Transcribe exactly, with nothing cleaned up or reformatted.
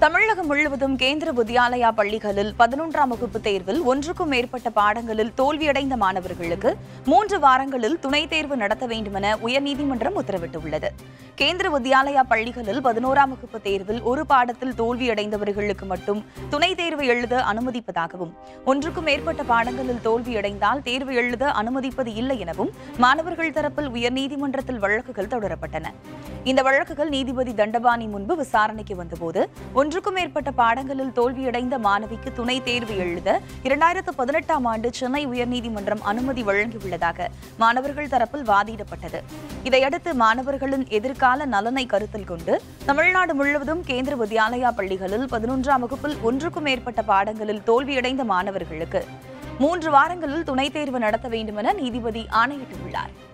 தமிழகம் முழுவதும் கேந்திர வித்யாலயா பள்ளிகளில் பதினொன்றாம் வகுப்பு தேர்வில் ஒன்றுக்கும் மேற்பட்ட பாடங்களில் தோல்வியடைந்த மாணவர்களுக்கு மூன்று வாரங்களில் துணைத் தேர்வு நடத்த வேண்டுமென உயர்நீதிமன்றம் உத்தரவிட்டுள்ளது. கேந்திர வித்யாலயா பள்ளிகளில் பதினோராம் வகுப்பு தேர்வில் ஒரு பாடத்தில் தோல்வியடைந்தவர்களுக்கு மட்டும் துணைத் தேர்வு எழுத அனுமதிப்பதாகவும், ஒன்றுக்கும் மேற்பட்ட பாடங்களில் தோல்வியடைந்தால் தேர்வு எழுத அனுமதிப்பது இல்லை எனவும் மாணவர்கள் தரப்பில் உயர்நீதிமன்றத்தில் வழக்குகள் தொடரப்பட்டன. இந்த வழக்குகள் நீதிபதி தண்டபாணி முன்பு விசாரணைக்கு வந்தபோது, ஒன்றுக்கும் மேற்பட்ட பாடங்களில் தோல்வியடைந்த மாணவிக்கு துணை தேர்வு எழுத இரண்டாயிரத்து பதினெட்டாம் ஆண்டு சென்னை உயர்நீதிமன்றம் அனுமதி வழங்கியுள்ளதாக மாணவர்கள் தரப்பில் வாதிடப்பட்டது. இதையடுத்து மாணவர்களின் எதிர்கால நலனை கருத்தில் கொண்டு தமிழ்நாடு முழுவதும் கேந்திர வித்யாலயா பள்ளிகளில் பதினொன்றாம் வகுப்பில் ஒன்றுக்கும் மேற்பட்ட பாடங்களில் தோல்வியடைந்த மாணவர்களுக்கு மூன்று வாரங்களில் துணைத் தேர்வு நடத்த வேண்டுமென நீதிபதி ஆணையிட்டுள்ளார்.